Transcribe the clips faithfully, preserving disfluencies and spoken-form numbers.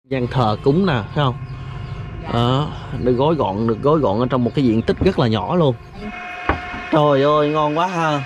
Gian thờ cúng nè, thấy không? Đó, được gói gọn, được gói gọn ở trong một cái diện tích rất là nhỏ luôn. Trời ơi, ngon quá ha.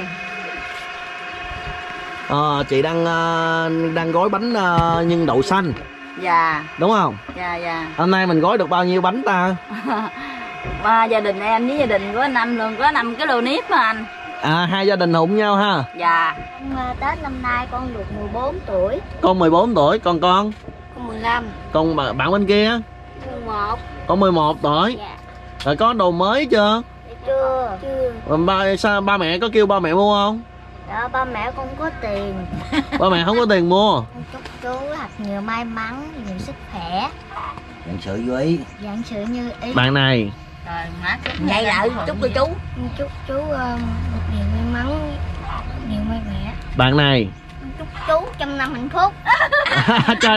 À, chị đang đang gói bánh nhân đậu xanh. Dạ. Đúng không? Dạ dạ. Hôm nay mình gói được bao nhiêu bánh ta? Mà gia đình em với gia đình có năm luôn, có năm cái lô nếp mà anh. À, hai gia đình hùng nhau ha. Dạ. Tết năm nay con được mười bốn tuổi. Con mười bốn tuổi, còn con? Con mười lăm. Còn bạn bên kia? mười một. Con mười một tuổi. Dạ. Rồi có đồ mới chưa? Chưa. Chưa. Ba, sao ba mẹ có kêu ba mẹ mua không? Đó, ba mẹ không có tiền. Ba mẹ không có tiền mua. Con chúc chú thật nhiều may mắn, nhiều sức khỏe. Dạng sự như ý. Dạng sự như ý. Bạn này. Rồi mát vậy lại chúc cô chú. Con chúc chú um, được nhiều may mắn, nhiều may mẽ. Bạn này. Con chúc chú trăm năm hạnh phúc. Trời.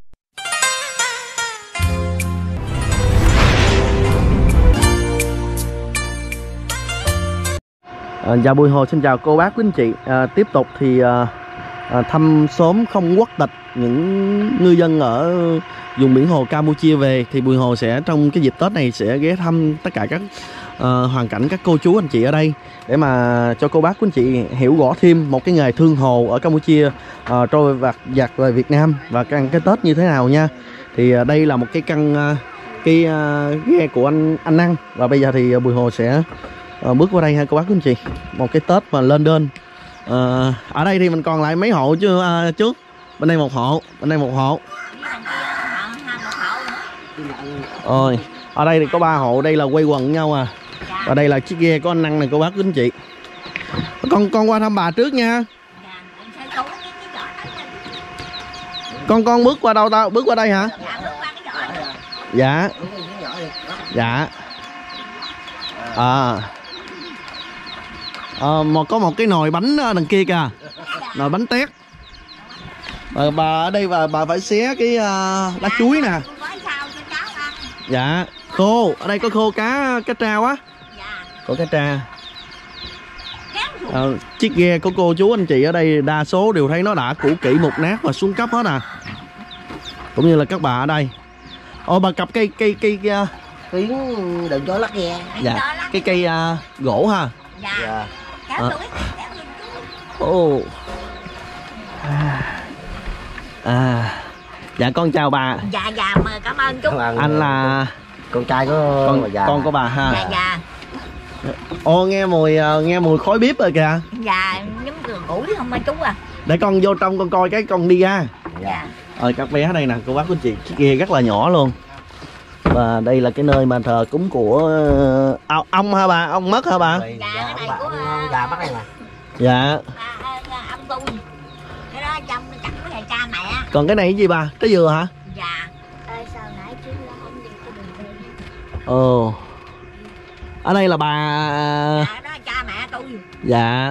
À, dạ Bùi Hồ xin chào cô bác quý anh chị. À, tiếp tục thì à, à, thăm xóm không quốc tịch những ngư dân ở vùng biển hồ Campuchia về, thì Bùi Hồ sẽ trong cái dịp Tết này sẽ ghé thăm tất cả các à, hoàn cảnh các cô chú anh chị ở đây để mà cho cô bác quý anh chị hiểu rõ thêm một cái nghề thương hồ ở Campuchia à, trôi vặt giặt về Việt Nam và căn cái Tết như thế nào nha. Thì à, đây là một cái căn à, cái à, ghe của anh anh Năng, và bây giờ thì Bùi Hồ sẽ À, bước qua đây ha cô bác quý anh chị, một cái Tết mà lên đơn. À, ở đây thì mình còn lại mấy hộ chứ à, trước bên đây một hộ, bên đây một hộ. Rồi ở đây thì có ba hộ, đây là quây quần nhau à. Và đây là chiếc ghe của anh Năng này cô bác quý anh chị. Con con qua thăm bà trước nha. Con con bước qua đâu tao? Bước qua đây hả? Dạ. Dạ. À. À, một có một cái nồi bánh đằng kia kìa, nồi bánh tét. Bà, bà ở đây bà bà phải xé cái uh, lá chuối nè. Dạ khô, ở đây có khô cá cá tra quá. Có cá tra. À, chiếc ghe của cô chú anh chị ở đây đa số đều thấy nó đã cũ kỹ mục nát và xuống cấp hết à, cũng như là các bà ở đây. Ồ bà cặp cây cây cây kia Tiếng đừng cho lắc ghe. dạ cái cây uh, gỗ ha. Dạ. Dạ. À. Oh. À. À. Dạ con chào bà. Dạ dạ mà cảm ơn chú. Anh là con trai của con già. con của bà ha. Dạ dạ. Ô nghe mùi nghe mùi khói bếp rồi kìa. Dạ giống đường ủi không ba chú à. Để con vô trong con coi cái con đi ra. Dạ. Rồi các bé ở đây nè cô bác quý chị, chiếc ghe rất là nhỏ luôn. Và đây là cái nơi mà thờ cúng của uh, ông hả bà? Ông mất hả bà? Dạ cái này của già bắt đây mà. Dạ. Ông tôi. Cái đó trong chắc cái này cha mẹ. Còn cái này cái gì bà? Trái dừa hả? Dạ. Ê, sao nãy chú là không đi cái đường đi. Ồ. Ở đây là bà. Dạ đó cha mẹ tôi. Dạ.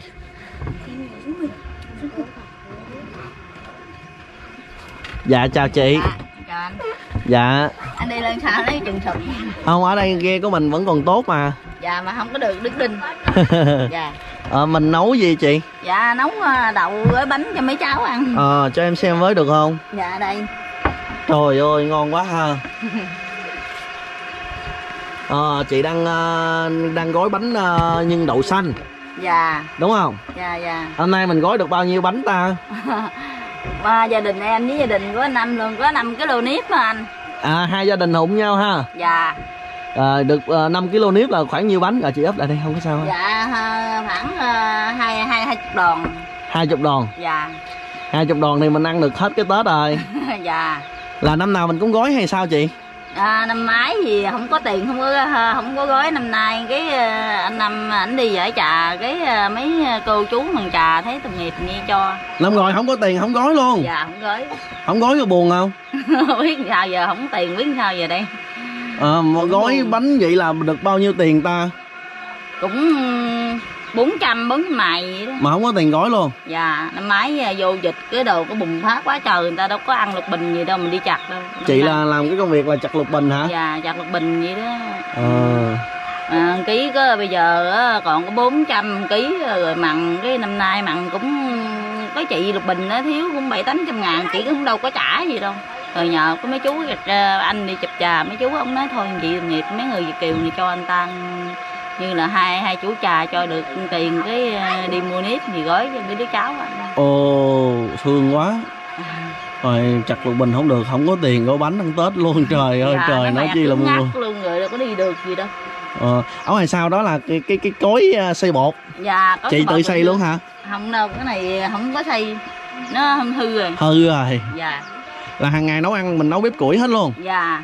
Dạ chào chị. Dạ, chào anh. Dạ. Anh đi lên sao lấy chừng sụp. Không, ở đây ghe của mình vẫn còn tốt mà. Dạ mà không có được đứng đinh. Dạ. À, mình nấu gì chị? Dạ nấu đậu với bánh cho mấy cháu ăn. Ờ à, cho em xem với được không? Dạ đây. Trời ơi ngon quá ha. À, chị đang đang gói bánh nhân đậu xanh. Dạ. Đúng không? Dạ dạ. Hôm nay mình gói được bao nhiêu bánh ta? Mà gia đình em với gia đình có năm luôn, có năm cái lô nếp mà anh. À hai gia đình hùng nhau ha. Dạ. À, được uh, năm ki lô nếp là khoảng nhiêu bánh? Rồi chị ấp lại đây không có sao. Dạ khoảng uh, hai hai hai chục đòn. Hai chục đòn. Dạ. Hai chục đòn thì mình ăn được hết cái Tết rồi. Dạ. Là năm nào mình cũng gói hay sao chị? À, năm ngoái thì không có tiền, không có không có gói. Năm nay cái anh Năm ảnh đi giải trà, cái mấy cô chú mần trà thấy tội nghiệp nghe cho. Năm rồi không có tiền không gói luôn. Dạ không gói. Không gói có buồn không? Biết sao giờ, không có tiền biết sao giờ đây. À, mà gói buồn. Bánh vậy là được bao nhiêu tiền ta? Cũng bốn trăm bốn trăm mày vậy đó. Mà không có tiền gói luôn. Dạ năm ngoái vô dịch cái đồ có bùng phát quá trời, người ta đâu có ăn lục bình gì đâu mình đi chặt đâu. Chị là làm cái công việc là chặt lục bình hả? Dạ chặt lục bình vậy đó. À. À, ký có bây giờ còn có bốn trăm ký rồi, mặn cái năm nay mặn cũng có chị lục bình nó thiếu cũng bảy tám trăm ngàn, chị cũng đâu có trả gì đâu. Rồi nhờ có mấy chú anh đi chụp trà, mấy chú ông nói thôi chị đồng nghiệp mấy người Việt kiều này cho anh ta như là hai hai chú trà cho được tiền cái đi mua nếp gì gói cho mấy đứa cháu anh. Ồ thương quá. Rồi chặt lục bình không được, không có tiền gói bánh ăn Tết luôn. Trời ơi dạ, trời, nói chi là mua luôn rồi đâu có đi được gì đâu. Ờ, ở ngoài sau đó là cái cái cái cối xay bột. Dạ, có chị tự xay luôn hả? Không đâu, cái này không có xay, nó hư rồi. Hư rồi. Dạ. Là hàng ngày nấu ăn mình nấu bếp củi hết luôn. Dạ.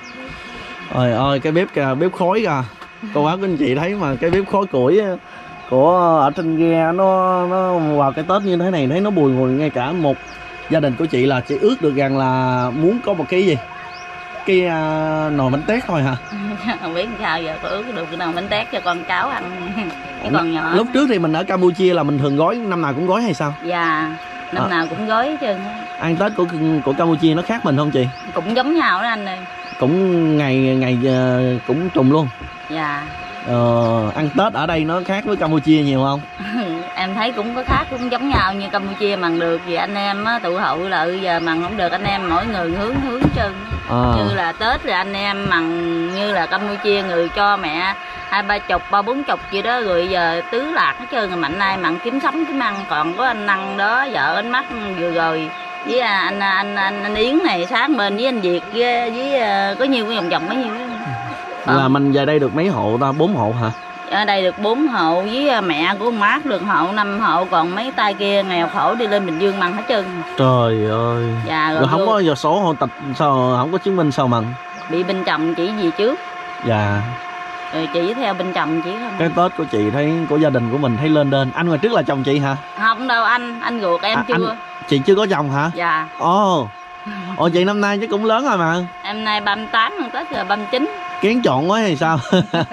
Trời ơi cái bếp kìa, bếp khói kìa. Cô bác anh chị thấy mà cái bếp khói củi của ở trên ghe nó nó vào cái Tết như thế này thấy nó bùi ngùi. Ngay cả một gia đình của chị là chị ước được rằng là muốn có một cái gì, cái uh, nồi bánh tét thôi hả? Không biết sao giờ có ước được cái nồi bánh tét cho con cháu ăn. Cái con nhỏ. Lúc trước thì mình ở Campuchia là mình thường gói, năm nào cũng gói hay sao? Dạ, năm à. nào cũng gói hết trơn. Ăn Tết của của Campuchia nó khác mình không chị? Cũng giống nhau đó anh ơi. Cũng ngày ngày uh, cũng trùng luôn. Dạ. Ờ, ăn Tết ở đây nó khác với Campuchia nhiều không? Em thấy cũng có khác, cũng giống nhau như Campuchia mần được vì anh em á, tụ họp là giờ mần không được anh em mỗi người hướng hướng trơn. À. Như là Tết thì anh em mần như là Campuchia người cho mẹ hai ba chục ba bốn chục gì đó rồi giờ tứ lạc hết trơn rồi mạnh nay mặn kiếm sống kiếm ăn. Còn có anh Năng đó vợ anh Mắt vừa rồi với anh anh anh, anh Yến này sáng bên với anh Việt với, với có nhiêu cái vòng vòng mấy nhiêu đó. Là mình về đây được mấy hộ ta? Bốn hộ hả? Ở đây được bốn hộ với mẹ của Mát được hộ năm hộ, còn mấy tay kia nghèo khổ đi lên Bình Dương mặn hết trơn. Trời ơi. Dạ, rồi, rồi không có giờ số hộ tịch sao không có chứng minh sao mặn? Bị bên chồng chỉ gì trước. Dạ. Rồi chỉ theo bên chồng chỉ không. Cái Tết của chị thấy của gia đình của mình thấy lên đên. Anh ngoài trước là chồng chị hả? Không đâu anh, anh ruột em à, chưa. Anh, chị chưa có chồng hả? Dạ. Ồ. Ồ chị năm nay chắc cũng lớn rồi mà. Em nay ba mươi tám, Tết rồi ba mươi chín. Kén chọn quá hay sao?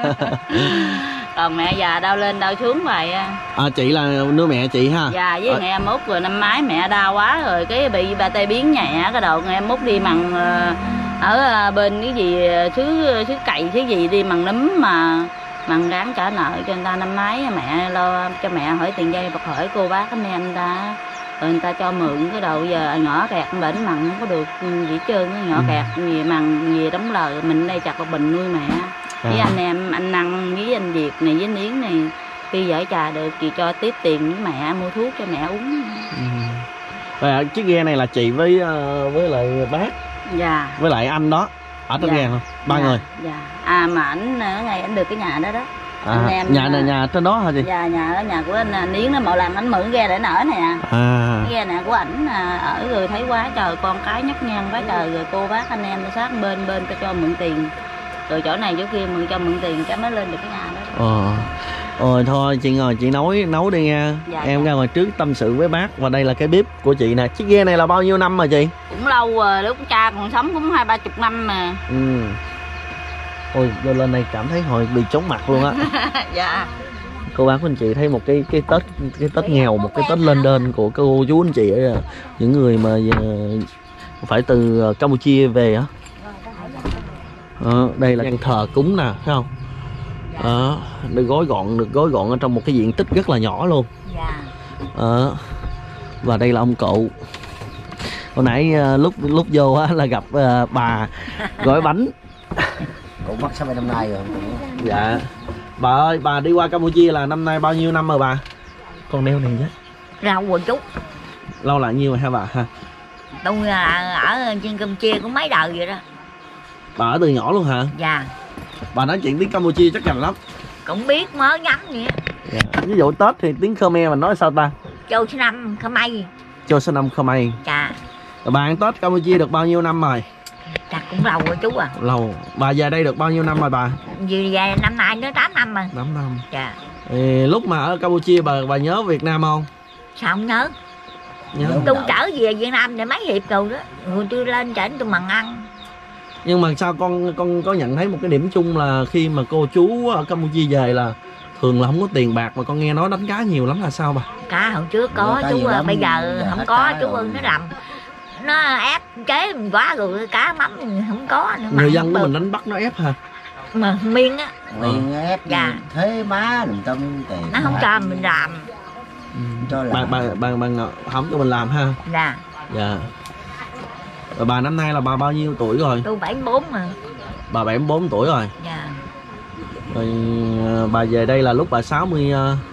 Còn mẹ già đau lên đau xuống vậy. À chị là nuôi mẹ chị ha? Dạ với à. Ngày mốt rồi năm mái mẹ đau quá rồi cái bị ba tê biến nhẹ cái đầu ngày mốt đi mằng ở bên cái gì xứ xứ cày xứ gì đi mằng nấm mà mằng ráng trả nợ cho người ta năm mái mẹ lo cho mẹ hỏi tiền dây bạc hỏi cô bác anh em ta rồi người ta cho mượn cái đầu giờ nhỏ kẹt bệnh mằng không có được gì hết trơn nhỏ ừ. Kẹt gì mằng gì đóng lời mình đây chặt một bình nuôi mẹ. À. Với anh em anh Năng với anh Việt này với anh Yến này khi vợ trà được thì cho tiếp tiền với mẹ mua thuốc cho mẹ uống. Ừ. Rồi chiếc ghe này là chị với với lại bác. Dạ. Với lại anh đó ở trên dạ. Ghe không? Ba dạ. người. Dạ. À mà ảnh ngày ảnh được cái nhà đó đó. À, anh em nhà này nhà trên đó hả chị? Dạ nhà ở nhà của anh, anh Yến nó mỗi lần ảnh mượn ghe để ảnh ở nè. À. Cái ghe này của ảnh ở rồi thấy quá trời con cái nhóc nhang quá trời rồi cô bác anh em sát bên bên ta cho mượn tiền. Rồi chỗ này chỗ kia mượn cho mượn tiền cái mới lên được cái nhà đó. Ờ. Rồi thôi chị ngồi chị nấu nấu đi nha. Dạ, em dạ. Ra ngoài trước tâm sự với bác và đây là cái bếp của chị nè. Chiếc ghe này là bao nhiêu năm mà chị? Cũng lâu rồi, lúc cha còn sống cũng hai ba chục năm mà. Ừ. Ôi vô lên đây cảm thấy hồi bị chóng mặt luôn á. Dạ. Cô bác của anh chị thấy một cái cái Tết cái Tết nghèo, một cái Tết lên đên của cô chú anh chị ấy, những người mà phải từ Campuchia về á. Ờ, đây là thờ cúng nè, thấy không? Ờ, được gói gọn, được gói gọn ở trong một cái diện tích rất là nhỏ luôn. Ờ, và đây là ông cụ. Hồi nãy lúc lúc vô á là gặp uh, bà gói bánh. Cũng mất sáu mươi năm nay rồi. Dạ. Bà ơi, bà đi qua Campuchia là năm nay bao nhiêu năm rồi bà? Con đeo này chứ. Lâu rồi chú. Lâu là nhiêu rồi hả bà ha? Tôi là ở trên Campuchia cũng mấy đời vậy đó. Bà ở từ nhỏ luôn hả? Dạ. Bà nói chuyện tiếng Campuchia chắc rành lắm. Cũng biết mới nhắm vậy. Dạ. Ví dụ Tết thì tiếng Khmer mình nói sao ta? Châu số năm Khmer. Châu số năm Khmer. Dạ. Rồi bà ăn Tết Campuchia được bao nhiêu năm rồi? Chắc cũng lâu rồi chú à. Lâu. Bà về đây được bao nhiêu năm rồi bà? Vì về năm nay nó tám năm rồi. tám năm. Dạ. Thì lúc mà ở Campuchia bà bà nhớ Việt Nam không? Sao không nhớ? Nhớ. Tôi trở về Việt Nam để mấy hiệp rồi đó. Rồi tôi lên trển tôi mần ăn. Nhưng mà sao con con có nhận thấy một cái điểm chung là khi mà cô chú ở Campuchia về là thường là không có tiền bạc mà con nghe nói đánh cá nhiều lắm là sao bà? Cá hồi trước có chú à, bây giờ không có chú ơi nó làm nó ép chế mình quá rồi cá mắm không có nữa. Người dân của mình đánh bắt nó ép hả? Mà miên á. Miên ép dạ. Thế má đừng tâm tiền. Nó không cho mình làm. Ừ. Cho làm. Bạn bạn bạn bạn không cho mình làm ha. Dạ. Dạ. Rồi bà năm nay là bà bao nhiêu tuổi rồi? Tôi bảy mươi bốn mà. Bà bảy mươi bốn tuổi rồi. Dạ. Rồi bà về đây là lúc bà sáu mươi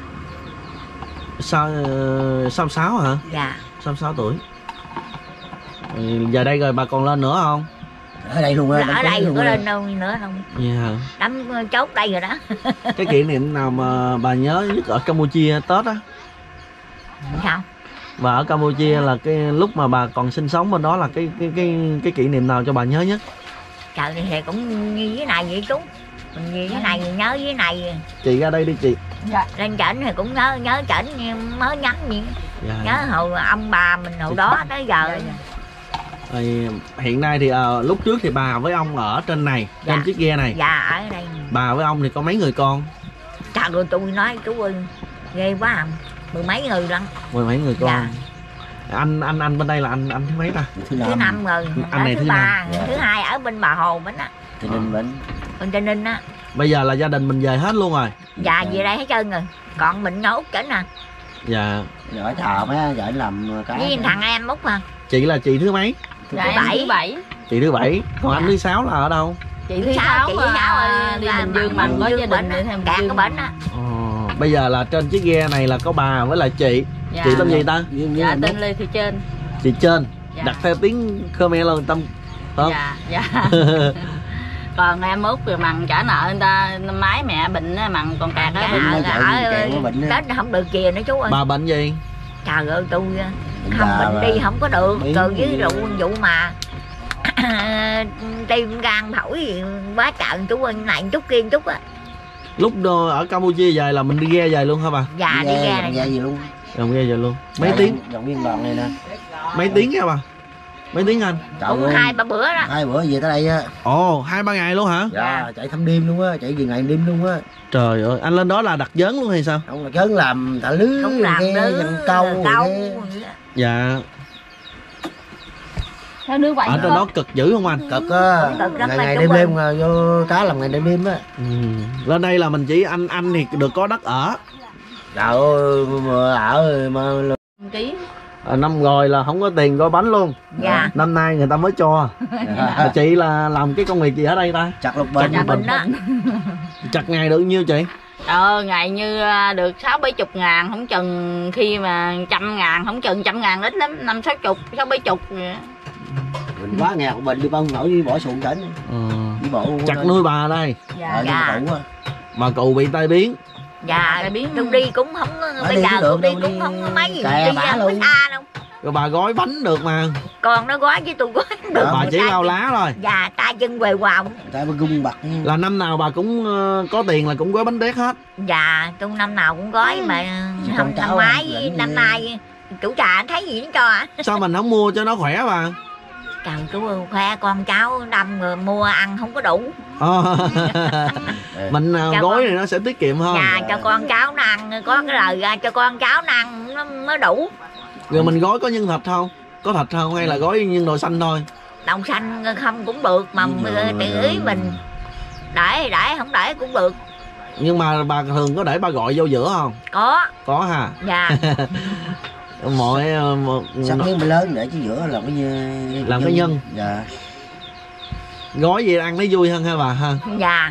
sáu sáu sáu hả? Dạ. sáu mươi sáu tuổi. Rồi giờ đây rồi bà còn lên nữa không? Ở đây luôn á. Ở đây có lên đâu nữa đâu. Yeah. Đấm chốt đây rồi đó. Cái kỷ niệm nào mà bà nhớ nhất ở Campuchia Tết á? Sao? Và ở Campuchia là cái lúc mà bà còn sinh sống bên đó là cái cái cái cái kỷ niệm nào cho bà nhớ nhất? Trời thì cũng như thế này vậy chú. Mình như thế này nhớ với này. Chị ra đây đi chị. Dạ. Lên chảnh thì cũng nhớ nhớ chảnh nhưng mới nhắn gì. Dạ. Nhớ hồi ông bà mình hồi đó tới giờ. Dạ, dạ. Rồi, hiện nay thì à, lúc trước thì bà với ông ở trên này, dạ. trên chiếc ghe này. Dạ ở đây. Bà với ông thì có mấy người con? Trời ơi tôi nói chú ơi ghê quá à. Mười mấy người lắm. Mười mấy người con. Dạ. Anh anh anh bên đây là anh anh thứ mấy ta? Thứ Thứ năm rồi. Anh này thứ, thứ ba, năm. thứ hai ở bên Bà Hồ bên á. Tây Ninh bên. Bên Tây Ninh á. Bây giờ là gia đình mình về hết luôn rồi. Dạ về đây hết trơn rồi. Còn mình ở Úc chảnh à. Dạ. Rồi thợ mấy vợ làm cái. Với thằng em Úc à. Chị là chị thứ mấy? Dạ, thứ em bảy. thứ bảy. Chị thứ bảy. Còn Dạ. anh thứ sáu là ở đâu? Chị thứ Sáu, sáu chị thứ sáu à, đi Bình Dương mà có gia đình đi thêm Cạn Bình cái Dương. bệnh á. Ờ, bây giờ là trên chiếc ghe này là có bà với lại chị. Dạ. Chị tên gì ta? Dạ tên Lê Thị Trên. Chị Trên. Dạ. Đặt theo tiếng Khmer luôn tâm không? Dạ dạ. Còn em Út rồi mằng trả nợ người ta máy mẹ bệnh á, mằng còn cạt Trả á. nợ bệnh. ở Kẹo có bệnh á. Tết không được kìa nữa chú ơi. Bà bệnh gì? Trời ơi tôi Bệnh không già bệnh mà. đi không có được. Biến Rồi với gì rượu vậy? vụ mà tim gan thổi gì quá trời chú ơi này chút kia chút á. Lúc đó ở Campuchia về là mình đi ghe về luôn hả bà? Dạ đi Ghe, ra làm này. ghe gì luôn. Đồng ghe về luôn. Mấy Dạ, tiếng? Đồng viên đoàn này nè. Mấy tiếng nha bà? Mấy tiếng anh? Trời Cũng ơi, hai ba bữa đó. hai bữa về tới đây á. Ồ, hai ba ngày luôn hả? Dạ, chạy thăm đêm luôn á, chạy về ngày đêm luôn á. Trời ơi, anh lên đó là đặt vớn luôn hay sao? Không là chớn làm thả lưới, Không làm ghe, nữa dằn câu, rồi câu ghe. Dạ. Theo nước vậy Ở trên đó cực dữ không anh? Cực á, Cực lắm ngày mà ngày chú đêm ơi. đêm mà vô cá làm ngày đêm đêm á. Ừ. Lên đây là mình chỉ anh anh thì được có đất ở. Trời ơi, mà ở mà ký. À, năm rồi là không có tiền gói bánh luôn. Dạ. Năm nay người ta mới cho. Mà chị là làm cái công việc gì ở đây ta? chặt lục bình. Chặt lục bình đó. Chặt ngày được nhiêu chị? Ờ ngày như à, được sáu bảy chục ngàn không chừng khi mà trăm ngàn không chừng trăm ngàn ít lắm năm sáu chục sáu bảy chục. Mình quá nghèo bình đi bông nổi đi bỏ xuồng chảnh. Ừ. Đi bộ. Chặt nuôi bà ở đây. Dạ. Dạ. Dạ. Bà cụ bị tai biến. Dạ Cái biến- tôi đi cũng không bây đi giờ cũng tôi được, đi đâu cũng đi không có mấy gì kè đi bả không có luôn. xa đâu. Rồi bà gói bánh được mà. Còn nó gói với tôi gói không được. Đó, Bà Người chỉ ta- lau lá thôi. Dạ tay chân quề quào. Tại bà gung bạc. Là năm nào bà cũng ờ, có tiền là cũng gói bánh tét hết. Dạ tôi năm nào cũng gói mà Chứ không con cháu năm ngoái ăn với lẫn năm gì. nay chủ trà anh thấy gì nó cho ạ. Sao mình không mua cho nó khỏe bà? Trời chú ơi khoe con cháu đâm rồi mua ăn không có đủ. Ờ. Mình ờ, Dạ gói vâng. này nó sẽ tiết kiệm hơn. Nhà cho con cháu nó ăn có cái lời ra cho con cháu nó ăn nó mới đủ. Rồi mình gói có nhân thịt không? Có thịt không hay là gói nhân đồ xanh thôi? Đậu xanh không cũng được mà Dạ, tự ý mình để để không để cũng được. Nhưng mà bà thường có để bà gọi vô giữa không? Có. Có ha. Dạ. Mọi ờ, một Sắp miếng bánh lớn để chứ giữa làm cái như làm cái nhân. Dạ. Gói gì ăn thấy vui hơn ha bà ha. Dạ.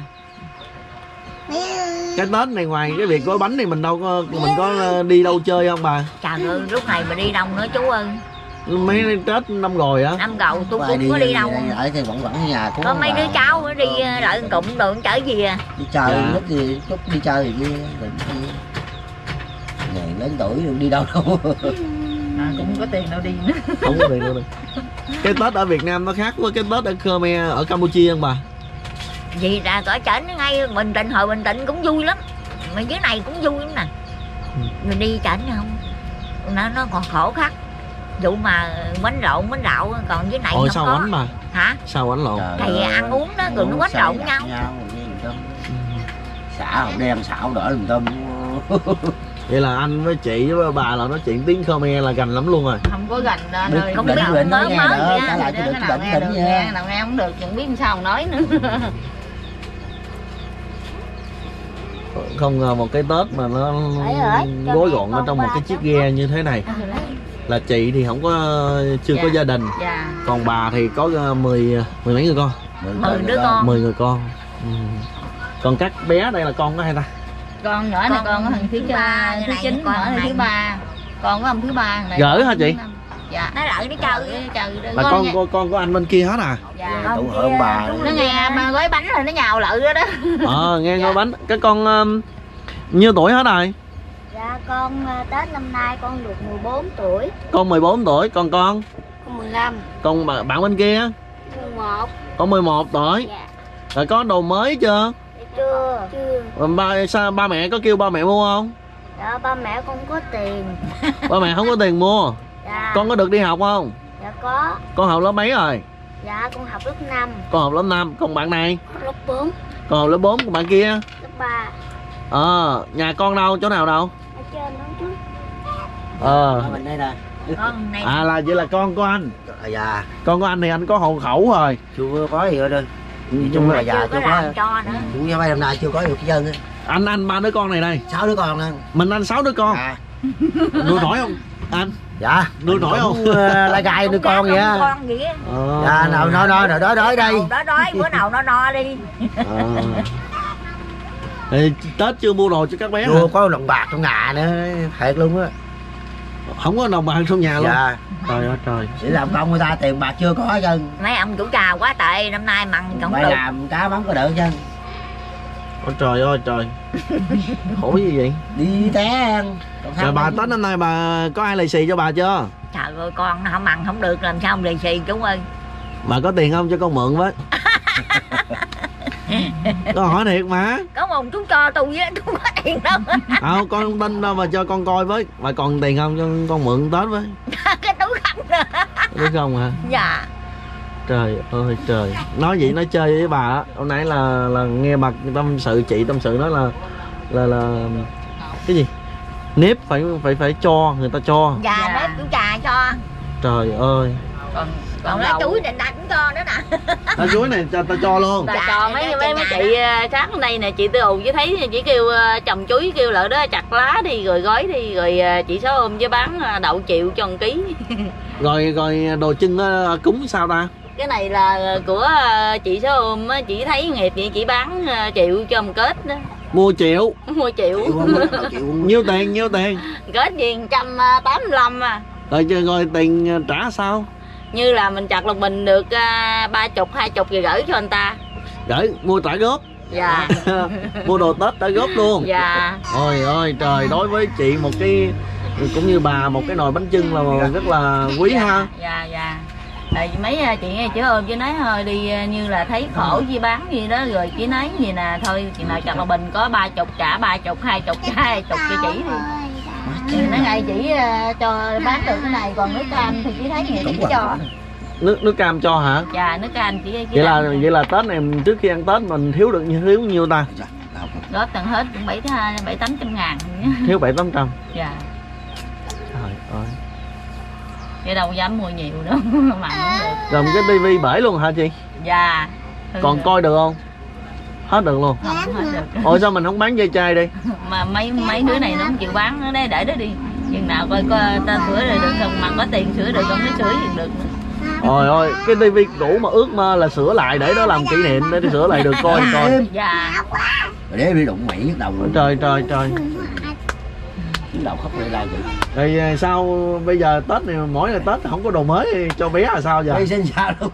Cái Tết này ngoài cái việc gói bánh thì mình đâu có mình có ờ, đi đâu chơi không bà? Trời ơi lúc này mà đi đâu nữa chú ơi. Mấy Tết năm rồi á. Năm cầu tôi Có cũng ai có đi đâu. Ở thì vẫn vẫn ở nhà Có mấy đứa cháu nó đi đợi con cụm đồ chở gì à. đi chơi Dạ. lúc thì lúc đi chơi thì đi định đi này lớn tuổi đừng đi đâu đâu. À, cũng có tiền đâu đi nữa. Không có tiền đâu. Cái Tết ở Việt Nam nó khác với cái Tết ở Khmer ở Campuchia không bà? Vì ra cỡ chảnh ngay Bình Định hồi Bình Định cũng vui lắm. Mà dưới này cũng vui lắm nè. Mình đi chảnh không. Nó nó còn khổ khắc. Vụ mà bánh rộn bánh rạo còn dưới này Ôi không sao có. bánh bà? Hả? Sao bánh lộn? Trời Thì ơi, ăn uống đó rồi nó quánh xài lộn đặt nhau. nhau rồi gì đâu. Xả hậu đen xả hậu đỏ lùm tôm. Vậy là anh với chị với bà là nói chuyện tiếng Khmer là gành lắm luôn rồi. Không có gành ra Biết nơi không định biết định nói mới nghe mới đỡ vậy trả á, lại Để cho được nào định nghe định được nha. nghe, nào nghe không được chẳng biết sao nói nữa. Không ngờ một cái Tết mà nó Đấy rồi, cho gói mẹ gọn ở con trong một ba cái chiếc cháu ghe như thế này. Là chị thì không có chưa Dạ. có gia đình. Dạ. Còn bà thì có uh, mười mười mấy người con. Mười đứa con. Mười người con. Ừ. Còn các bé đây là con có hai ta? Con nhỏ này con có thằng thứ ba, thứ chín, con nhỏ này này. thứ ba. Con có ông thứ ba này. Gỡ hả chị? Dạ. Nó lợi nó chơi. Chơi Là con nghe- con con của anh bên kia hết à? Dạ. Tụ hội ông bà. Nó nghe mà gói bánh rồi nó nhào lự đó đó. Ờ nghe Dạ. gói bánh. Các con um, nhiêu tuổi hết rồi? Dạ con ờ, Tết năm nay con được mười bốn tuổi. Con mười bốn tuổi. Còn con? Con mười lăm. Còn bạn bạn bên kia? mười một. Con mười một tuổi. Dạ. Rồi có đồ mới chưa? Chưa. Chưa. Rồi ba sao ba mẹ có kêu ba mẹ mua không? Dạ ba mẹ con có tiền. Ba mẹ không có tiền mua. Dạ. Con có được đi học không? Dạ có. Con học lớp mấy rồi? Dạ con học lớp năm. Con học lớp năm. Còn bạn này? Lớp bốn. Con học lớp bốn. Còn bạn kia? Lớp ba. Ờ nhà con đâu? Chỗ nào đâu? Ở trên đó trước. Ờ Ở bên đây nè. Con này. à là vậy là con của anh. À, dạ. Con của anh thì anh có hộ khẩu rồi. Chưa có gì hết đây. Nói Mà chung là chưa già có chưa có. làm cho nữa. Cũng như mấy năm nay chưa có được cái dân á. Anh anh ba đứa con này đây. Sáu đứa con nè. Mình anh sáu đứa con. À. Nuôi nổi không anh? Dạ. Nuôi nổi không? Cũng, uh, lá gai nuôi con vậy á. Con vậy á. Ờ. Dạ nào no no nào đói đói đây. Bữa nào đó đói, bữa nào nó no đi. Ờ. Ê, Tết chưa mua đồ cho các bé hả? Chưa có đồng bạc trong nhà nữa. Thiệt luôn á. Không có đồng bạc trong nhà luôn. Dạ. Trời ơi trời. Để làm công người ta tiền bạc chưa có hết trơn. Mấy ông chủ trà quá tệ, năm nay mặn không Phải được. làm cá bắn có được chứ. Ôi trời ơi trời. Khổ gì vậy? Đi té ăn. Còn Rồi bà Tết năm nay bà có ai lì xì cho bà chưa? Trời ơi con nó không mặn không được làm sao mà lì xì chú ơi. Bà có tiền không cho con mượn với? Con hỏi thiệt mà. Có một chú cho tôi á, tôi có tiền đâu. À, con không tin đâu mà cho con coi với. Bà còn tiền không cho con mượn Tết với? Cái túi không nữa. Đúng không hả? Dạ. Trời ơi trời. Nói vậy nói chơi với bà á. Hôm nãy là là nghe bà tâm sự, chị tâm sự nói là là là cái gì? Nếp phải phải phải cho, người ta cho. Dạ, Dạ. nói chú trà cho. Trời ơi. Còn Còn còn lá đầu- chuối định ta cũng cho nữa nè. Lá chuối này ta, ta cho luôn. Ta Dạ, cho để mấy cho mấy trên mấy nhà chị ờ, sát ở đây nè, chị Tư Hùng với thấy chỉ kêu ờ, chồng chuối kêu lỡ đó chặt lá đi rồi gói đi rồi ờ, chị Sáu ôm với bán ờ, đậu triệu cho một ký. Rồi rồi đồ trưng á, cúng sao ta? Cái này là của ờ, chị Sáu ôm á, chị thấy nghiệp vậy chị bán ờ, triệu cho một kết đó. Mua triệu. Mua triệu. Chịu không? Chịu không? Nhiêu tiền nhiêu tiền? Kết gì một trăm tám mươi lăm à. Rồi chứ rồi tiền trả sao? Như là mình chặt lục bình được uh, ba chục hai chục rồi gửi cho anh ta. Gửi mua trả góp. Dạ. Mua đồ Tết trả góp luôn. Dạ. Ôi ơi trời, đối với chị một cái cũng như bà một cái nồi bánh chưng là rất là quý ha. Dạ dạ. Tại vì mấy à, chị nghe chị ôm chứ nói thôi đi à, như là thấy khổ gì bán gì đó rồi chị nói gì nè thôi chị nào chặt lục bình có ba chục trả ba chục hai chục trả hai chục cho chị đi. Thì nói ngày chỉ à, cho bán được cái này còn nước cam thì chị thấy nghiệp Đúng chị rồi. cho. Nước nước cam cho hả? Dạ nước cam chị, chị Vậy là làm. vậy là Tết này trước khi ăn Tết mình thiếu được thiếu nhiêu ta? Dạ, đâu có. Góp tận hết cũng bảy bảy tám trăm ngàn. Thiếu bảy tám trăm. Dạ. Trời ơi. Vậy đâu dám mua nhiều đâu mà không được. Rồi cái tivi bể luôn hả chị? Dạ. Còn coi được không? Hết được luôn. không hết được. Ôi sao mình không bán dây chai đi? Mà mấy mấy đứa này nó không chịu bán nó để để đó đi. Chừng nào coi coi ta sửa rồi được không, mà có tiền sửa được không nó sửa gì được nữa. Ôi ôi, cái tivi cũ mà ước mơ là sửa lại để đó làm kỷ niệm, để đi sửa lại được coi coi. Dạ. Rồi để bị đụng mẩy nhức đầu. Ôi trời trời trời. Nhức đầu khóc lại lại vậy. Rồi sao bây giờ Tết này mỗi ngày Tết không có đồ mới cho bé là sao giờ? Bây sinh sao đâu.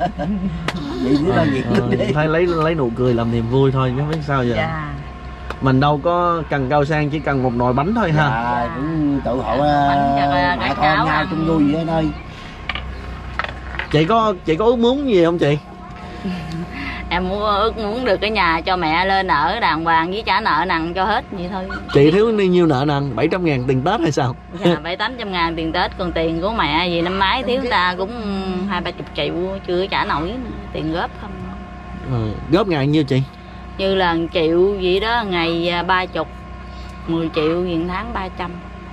Vậy chứ là gì luôn đi. Thôi lấy lấy nụ cười làm niềm vui thôi chứ biết sao giờ. Dạ. Mình đâu có cần cao sang, chỉ cần một nồi bánh thôi ha. Dạ, cũng tự hộ Bánh cho mẹ cả con cháu nhau ăn. chung vui vậy nơi. Chị có chị có ước muốn gì không chị? Em muốn ước muốn được cái nhà cho mẹ lên ở đàng hoàng với trả nợ nặng cho hết vậy thôi. Chị thiếu bao nhiêu nợ nần? bảy trăm ngàn tiền Tết hay sao? Dạ bảy tám trăm ngàn tiền Tết, còn tiền của mẹ vì năm ngoái thiếu ta cũng hai ba chục triệu chưa trả nổi nữa. Tiền góp không. Ừ, góp ngày nhiêu chị? Như là một triệu vậy đó, ngày ba chục, mười triệu gì tháng ba trăm.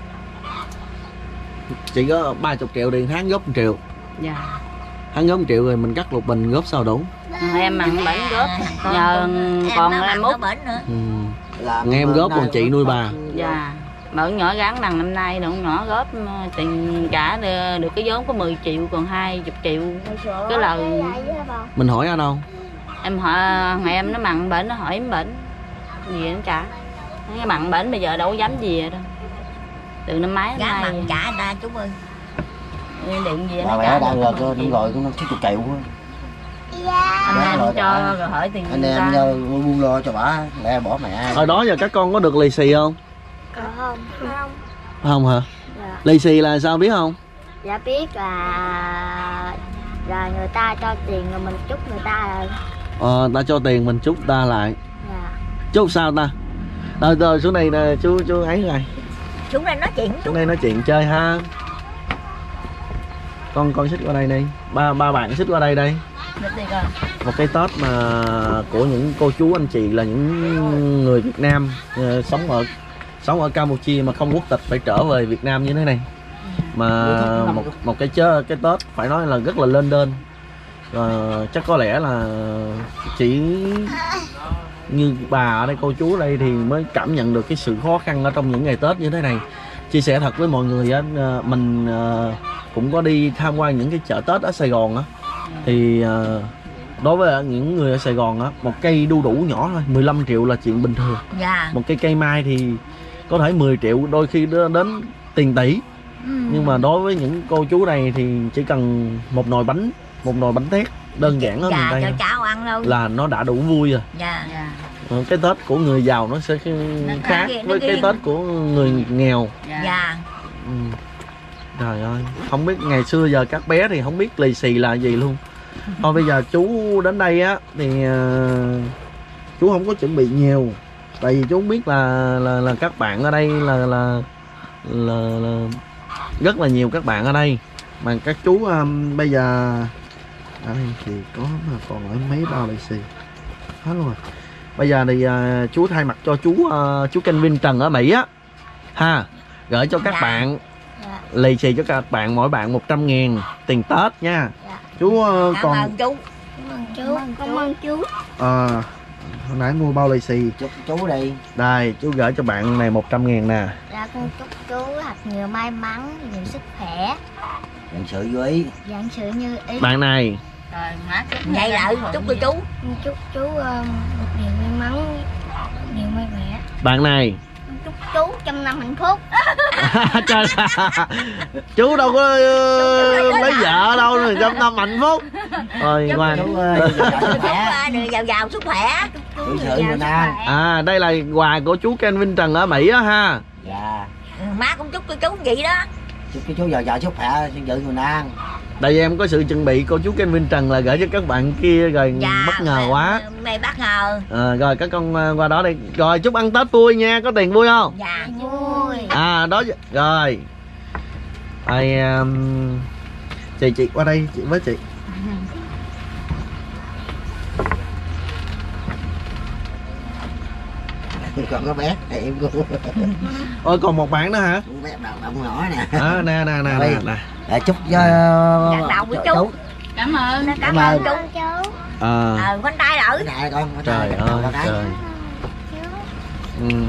Chị có ba mươi triệu tiền tháng góp một triệu. Dạ. Tháng góp một triệu rồi mình cắt lục bình góp sao đủ? Em ăn bánh góp nhờ còn em út. bển nữa. Ừ. Làm Nghe em góp còn chị nuôi bà. Dạ. bọn nhỏ gắn bằng năm nay nó nhỏ góp tiền trả được, được cái vốn có mười triệu còn hai mươi triệu cái lời. Mình hỏi anh không? Em hỏi ngày em nó mặn bệnh, nó hỏi em bệnh gì nó trả. Cái mặn bệnh bây giờ đâu có dám gì đâu. Từ năm mấy Giá năm nay mặn trả ta chú ơi. Điện gì bà nó mẹ trả đang được rồi mười cơ triệu. đúng rồi cũng chín chục triệu quá. Anh Giá em rồi cho đã. rồi hỏi tiền Anh người em ta. nhờ buông lo cho bà lẹ bỏ mẹ. Hồi đó giờ các con có được lì xì không? Không, không. Không hả? Dạ. Lì xì là sao biết không? Dạ biết là là người ta cho tiền rồi mình chúc người ta rồi. Ờ, ta cho tiền mình chúc ta lại. Dạ. Chúc sao ta? Rồi rồi xuống này nè chú chú ấy rồi. Xuống đây nói chuyện chút. Xuống đây nói chuyện chơi ha. Con con xích qua đây đi. Ba ba bạn xích qua đây đây. Một cái Tết mà của những cô chú anh chị là những người Việt Nam uh, sống ở sống ở Campuchia mà không quốc tịch phải trở về Việt Nam như thế này. Mà một một cái chớ cái Tết phải nói là rất là lên đên. Uh, chắc có lẽ là chỉ như bà ở đây, cô chú ở đây thì mới cảm nhận được cái sự khó khăn ở trong những ngày Tết như thế này. Chia sẻ thật với mọi người á, mình cũng có đi tham quan những cái chợ Tết ở Sài Gòn á, thì đối với những người ở Sài Gòn á, một cây đu đủ nhỏ thôi mười lăm triệu là chuyện bình thường. Dạ. Một cây cây mai thì có thể mười triệu, đôi khi đến tiền tỷ. Ừ. Nhưng mà đối với những cô chú này thì chỉ cần một nồi bánh, một nồi bánh tét đơn giản ở dạ, miền Tây cho thôi cháu ăn luôn là nó đã đủ vui rồi. Dạ. Dạ. Cái Tết của người giàu nó sẽ Nó khác ghiền, nó với cái ghiền. Tết của người nghèo. Dạ. Dạ. Ừ. Trời ơi, không biết ngày xưa giờ các bé thì không biết lì xì là gì luôn. Thôi bây giờ chú đến đây á thì uh, chú không có chuẩn bị nhiều, tại vì chú biết là là, là các bạn ở đây là là, là là rất là nhiều các bạn ở đây mà các chú um, bây giờ ở đây thì có mà còn ở mấy bao lì xì hết luôn rồi. Bây giờ thì uh, chú thay mặt cho chú uh, chú Kelvin Trần ở Mỹ á ha, gửi cho các Dạ. bạn Dạ. lì xì cho các bạn, mỗi bạn một trăm ngàn tiền Tết nha. Dạ. Chú uh, Cảm còn ơn chú. Cảm ơn chú. Cảm ơn chú. à, hồi nãy mua bao lì xì Chúc chú đi. đây, chú gửi cho bạn này một trăm ngàn nè. Dạ con chúc chú thật nhiều may mắn, nhiều sức khỏe, Nhận sự vô ý. vạn sự như ý. Bạn này Rồi má chúc Vậy lại chúc cho chú. Con chúc chú um, một điều may mắn, nhiều may mắn. bạn này Con chúc chú trăm năm hạnh phúc. trời, chú đâu có uh, lấy vợ đâu rồi trăm năm hạnh phúc. Rồi ngoan. Chú ơi, Chúc à, được giàu giàu sức khỏe. Chú Chữ sự giàu bình sức an. khỏe. À đây là quà của chú Kelvin Trần ở Mỹ á ha. Dạ. Ừ, má cũng chúc cho chú vậy đó. Chúc cho chú giàu giàu sức khỏe, xin dự người an. Tại vì em có sự chuẩn bị, cô chú Kelvin Trần là gửi cho các bạn kia rồi Dạ. bất ngờ mày- quá. Mày bất ngờ. À, rồi các con uh, qua đó đi. Rồi chúc ăn Tết vui nha, có tiền vui không? Dạ. Vui. À đó rồi. Ai um, chị chị qua đây chị với chị. Còn có bé thì em cũng Ôi còn một bạn nữa hả? bé đầu động nhỏ nè. À, nè nè nè nè, nè. Dạ, chúc cho Dạ, đầu với chú. Cảm ơn. Cảm Cảm ơn ơn. chú. Chú. À, Ờ, khoanh tay lỡ. Cái này con cái trời này, ơi con cái. trời. Chú. Ừ.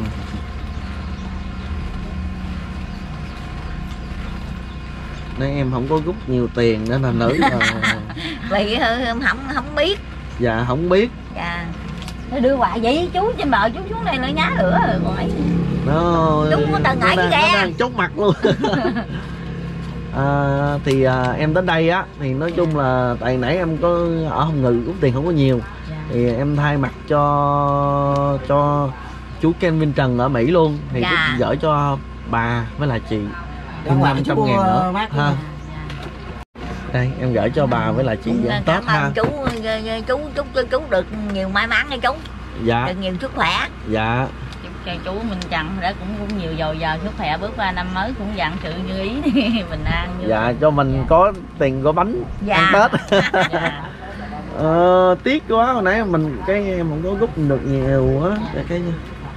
Nếu em không có rút nhiều tiền nữa là nữ là Vì ừ, không không biết. dạ không biết. Dạ. Thôi đưa quà vậy chú trên bờ chú xuống đây lại nhá lửa rồi còn ấy. Nó Đúng có tầng nó ấy đang, kìa. nó đang chốt mặt luôn. À, thì à, em đến đây á thì nói chung là tại nãy em có ở Hồng Ngự rút tiền không có nhiều, thì em thay mặt cho cho chú Kelvin Trần ở Mỹ luôn thì Dạ. cũng gửi cho bà với là chị thêm Đúng rồi, năm trăm chú, ngàn nữa ờ, bác ha. Đây em gửi cho bà với là chị Cũng ăn cảm Tết ha. ơn chú, chú chúc cho chú được nhiều may mắn nha chú. Dạ Được nhiều sức khỏe. dạ. Chúc cho chú Minh Trần đã cũng cũng nhiều dồi dào sức khỏe, bước qua năm mới cũng vạn sự như ý. Bình an như Dạ cho mình Dạ. có tiền có bánh Dạ. ăn Tết. Dạ. Ờ, tiếc quá hồi nãy mình cái em không có rút được nhiều á cái, cái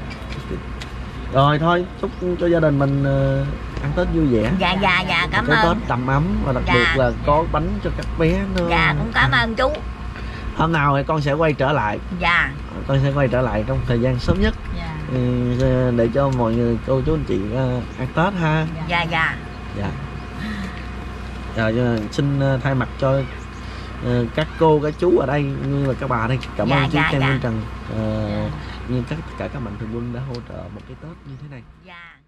rồi thôi chúc cho gia đình mình uh, ăn Tết vui vẻ, Dạ dạ dạ cảm cái ơn. Tết đầm ấm và đặc Dạ. biệt là có bánh cho các bé nữa. Dạ cũng cảm ơn chú. Hôm nào thì con sẽ quay trở lại, Dạ. con sẽ quay trở lại trong thời gian sớm nhất. Dạ. ừ, để cho mọi người cô chú anh chị uh, ăn Tết ha. Dạ dạ. Dạ. Rồi xin thay mặt cho uh, các cô các chú ở đây như là các bà đây, cảm dạ, ơn chú dạ, Trang dạ. Nguyên Trần uh, Dạ. như tất cả các mạnh thường quân đã hỗ trợ một cái Tết như thế này. Dạ.